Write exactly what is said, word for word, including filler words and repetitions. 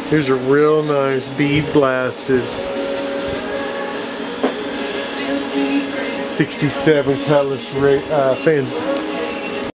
Here's a real nice bead blasted sixty-seven Cutlass uh, fan